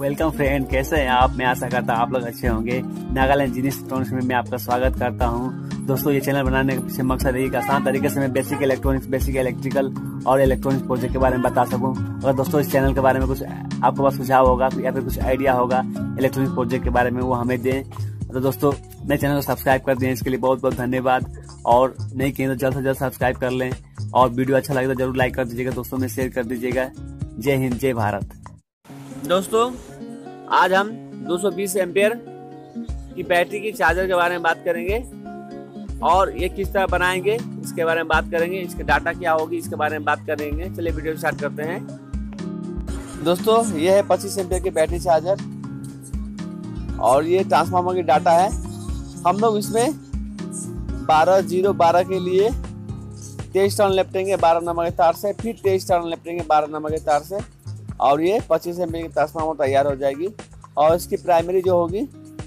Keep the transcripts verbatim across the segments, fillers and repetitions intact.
Welcome friend, कैसे हैं आप। मैं आशा करता हूँ आप लोग अच्छे होंगे। नागालैंड जीनियस इलेक्ट्रॉनिक्स में मैं आपका स्वागत करता हूँ। दोस्तों, ये चैनल बनाने का पीछे मकसद है कि आसान तरीके से मैं बेसिक इलेक्ट्रॉनिक्स, बेसिक इलेक्ट्रिकल और इलेक्ट्रॉनिक्स प्रोजेक्ट के बारे में बता सकूं। अगर दोस्तों इस चैनल के बारे में कुछ आपके पास सुझाव होगा या फिर कुछ आइडिया होगा इलेक्ट्रॉनिक्स प्रोजेक्ट के बारे में, वो हमें दें। तो दोस्तों, मेरे चैनल को सब्सक्राइब कर दें, इसके लिए बहुत बहुत धन्यवाद। और नहीं किए तो जल्द से जल्द सब्सक्राइब कर लें और वीडियो अच्छा लगे तो जरूर लाइक कर दीजिएगा, दोस्तों में शेयर कर दीजिएगा। जय हिंद, जय भारत। दोस्तों, आज हम दो सौ बीस एम्पियर की बैटरी की चार्जर के बारे में बात करेंगे और ये किस तरह बनाएंगे इसके बारे में बात करेंगे। इसके डाटा क्या होगी इसके बारे में बात करेंगे। चलिए वीडियो स्टार्ट करते हैं। दोस्तों, ये है पच्चीस एम्पियर की बैटरी चार्जर और ये ट्रांसफार्मर की डाटा है। हम लोग इसमें बारह जीरो बारह के लिए तेईस टर्न लेपटेंगे बारह नंबर के तार से, फिर तेईस टर्न लेपटेंगे बारह नंबर के तार से और ये पच्चीस एम्पियर की ट्रांसफार्मर तैयार हो जाएगी। और इसकी प्राइमरी जो होगी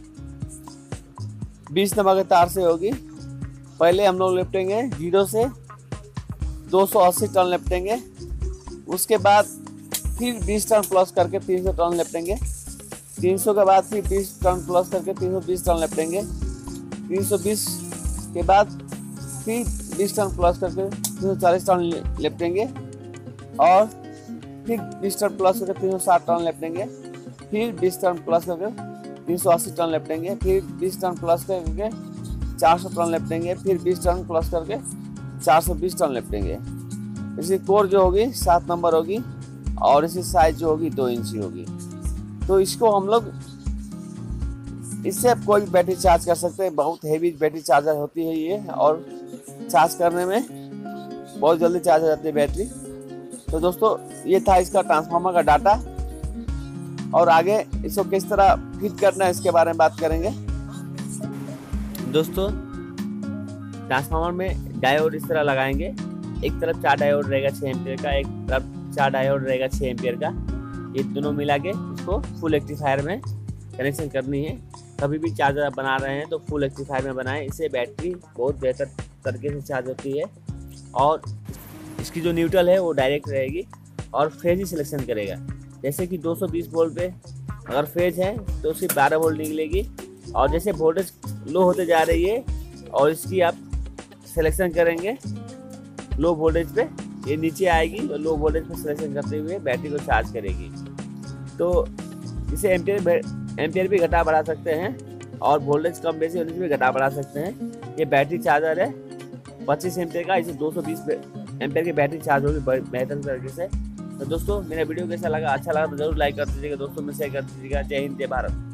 बीस नंबर के तार से होगी। पहले हम लोग लेपटेंगे जीरो से दो सौ अस्सी टर्न लेपटेंगे, उसके बाद फिर बीस टर्न प्लस करके तीन सौ टर्न लेपटेंगे, तीन सौ के बाद फिर बीस टर्न प्लस करके तीन सौ बीस टर्न लेपटेंगे, तीन सौ बीस के बाद फिर बीस टर्न प्लस करके तीन सौ चालीस टर्न लेपटेंगे और फिर बीस टर्न प्लस करके तीन सौ साठ टर्न लेपटेंगे, फिर बीस टर्न प्लस करके तीन सौ अस्सी टर्न लेपटेंगे, फिर बीस टर्न प्लस करके चार सौ टर्न लेपटेंगे, फिर बीस टर्न प्लस करके चार सौ बीस टर्न लेपटेंगे। इसकी कोर जो होगी सात नंबर होगी और इसकी साइज जो होगी दो इंची होगी। तो इसको हम लोग इससे आप कोई भी बैटरी चार्ज कर सकते हैं। बहुत हेवी बैटरी चार्जर होती है ये और चार्ज करने में बहुत जल्दी चार्ज हो जाती है बैटरी। तो दोस्तों, ये था इसका ट्रांसफार्मर का डाटा और आगे इसको किस तरह फिट करना है इसके बारे में बात करेंगे। दोस्तों, ट्रांसफार्मर में डायोड इस तरह लगाएंगे। एक तरफ चार डायोड रहेगा छः एम्पियर का, एक तरफ चार डायोड रहेगा छः एम्पियर का। ये दोनों मिला के इसको फुल रेक्टिफायर में कनेक्शन करनी है। कभी भी चार्जर आप बना रहे हैं तो फुल रेक्टिफायर में बनाएं, इससे बैटरी बहुत बेहतर तरीके से चार्ज होती है और इसकी जो न्यूट्रल है वो डायरेक्ट रहेगी और फेज ही सिलेक्शन करेगा। जैसे कि दो सौ बीस वोल्ट पे अगर फेज है तो सिर्फ बारह वोल्ट निकलेगी और जैसे वोल्टेज लो होते जा रही है और इसकी आप सिलेक्शन करेंगे लो वोल्टेज पे, ये नीचे आएगी और लो वोल्टेज पे सिलेक्शन करते हुए बैटरी को चार्ज करेगी। तो इसे एम्पियर एम्पियर भी घटा बढ़ा सकते हैं और वोल्टेज कम बेसी होने से भी घटा बढ़ा सकते हैं। ये बैटरी चार्जर है पच्चीस एम्पियर का, इसे दो सौ बीस एम्पियर की बैटरी चार्ज होगी बेहतर तरीके से। तो दोस्तों, मेरा वीडियो कैसा लगा, अच्छा लगा तो जरूर लाइक कर दीजिएगा, दोस्तों में शेयर कर दीजिएगा। जय हिंद, जय भारत।